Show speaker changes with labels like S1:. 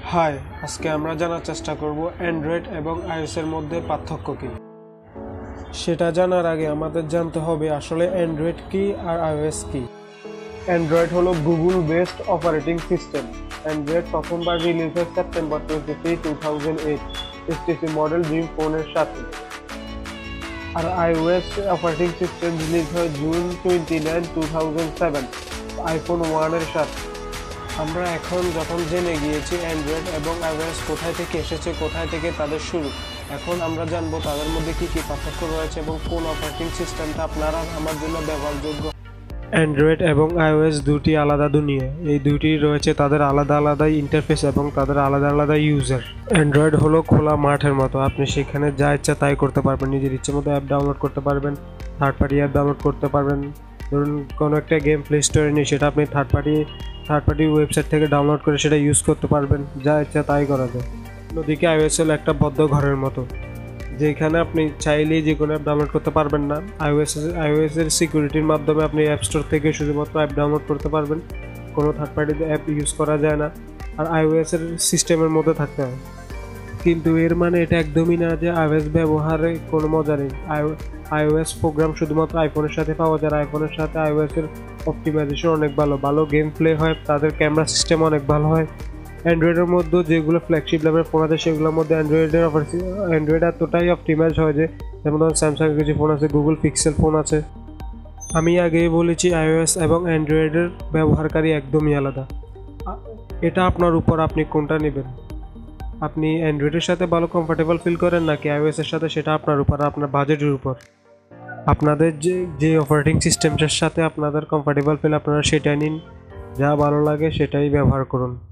S1: High, আজকে আমরা জানার চেষ্টা করব অ্যান্ড্রয়েড এবং আইওএস এর মধ্যে পার্থক্য কী। সেটা জানার আগে আমাদের জানতে হবে আসলে অ্যান্ড্রয়েড কী আর আইওএস কী। অ্যান্ড্রয়েড হলো Google based operating system. Android প্রথমবার রিলিজ হয় সেপ্টেম্বর 23, 2008 HTC মডেল ড্রিম ফোনের সাথে। আর আইওএস অপারেটিং সিস্টেম রিলিজ হয় জুন 29, 2007 আইফোন 1 এর সাথে। আমরা এখন যখন জেনে গিয়েছি অ্যান্ড্রয়েড এবং আইওএস কোথায় থেকে এসেছে, কোথায় থেকে তাদের শুরু, এখন আমরা জানবো তাদের মধ্যে কী কী পার্থক্য রয়েছে এবং কোন অপারেটিং সিস্টেমটা আপনারা আমার জন্য ব্যবহারযোগ্য। অ্যান্ড্রয়েড এবং আইওএস দুটি আলাদা দুনিয়া। এই দুটি রয়েছে তাদের আলাদা আলাদা ইন্টারফেস এবং তাদের আলাদা আলাদা ইউজার। অ্যান্ড্রয়েড হলো খোলা মাঠের মতো, আপনি সেখানে যা ইচ্ছা তাই করতে পারবেন, নিজের ইচ্ছে মতো অ্যাপ ডাউনলোড করতে পারবেন, থার্ড পার্টি অ্যাপ ডাউনলোড করতে পারবেন। ধরুন কোনো একটা গেম প্লে স্টোরে নেই, সেটা আপনি থার্ড পার্টি ওয়েবসাইট থেকে ডাউনলোড করে সেটা ইউজ করতে পারবেন, যা ইচ্ছা তাই করা যায়। অন্যদিকে আইওএস হলো একটা বদ্ধ ঘরের মতো, যেখানে আপনি চাইলেই যে কোনো অ্যাপ ডাউনলোড করতে পারবেন না। আইওএস এর সিকিউরিটির মাধ্যমে আপনি অ্যাপ স্টোর থেকে শুধুমাত্র অ্যাপ ডাউনলোড করতে পারবেন, কোনো থার্ড পার্টি অ্যাপ ইউজ করা যায় না, আর আইওএস এর সিস্টেমের মধ্যে থাকতে হয়। কিন্তু এর মানে এটা একদমই না যে আইওএস ব্যবহারে কোনো মজা নেই। আইওএস প্রোগ্রাম শুধুমাত্র আইফোনের সাথে পাওয়া যায়। আইফোনের সাথে আইওএস এর অপটিমাইজেশন অনেক ভালো গেম প্লে হয়, তাদের ক্যামেরা সিস্টেম অনেক ভালো হয়। অ্যান্ড্রয়েডের মধ্যে যেগুলো ফ্ল্যাগশিপ লেভেলের ফোন আছে সেগুলোর মধ্যে অ্যান্ড্রয়েড এতটাই অপটিমাইজ হয় যে, যেমন ধরুন স্যামসাংয়ের কিছু ফোন আছে, গুগল পিক্সেল ফোন আছে। আমি আগেই বলেছি আইওএস এবং অ্যান্ড্রয়েডের ব্যবহারকারী একদমই আলাদা। এটা আপনার উপর, আপনি কোনটা নেবেন। আপনি অ্যান্ড্রয়েডের সাথে ভালো কমফোর্টেবল ফিল করেন নাকি আইওএসের সাথে, সেটা আপনার উপর, আপনার বাজেটের উপর। আপনাদের যে অপারেটিং সিস্টেমটার সাথে আপনাদের কমফোর্টেবল ফিল, আপনারা সেটাই নিন, যা ভালো লাগে সেটাই ব্যবহার করুন।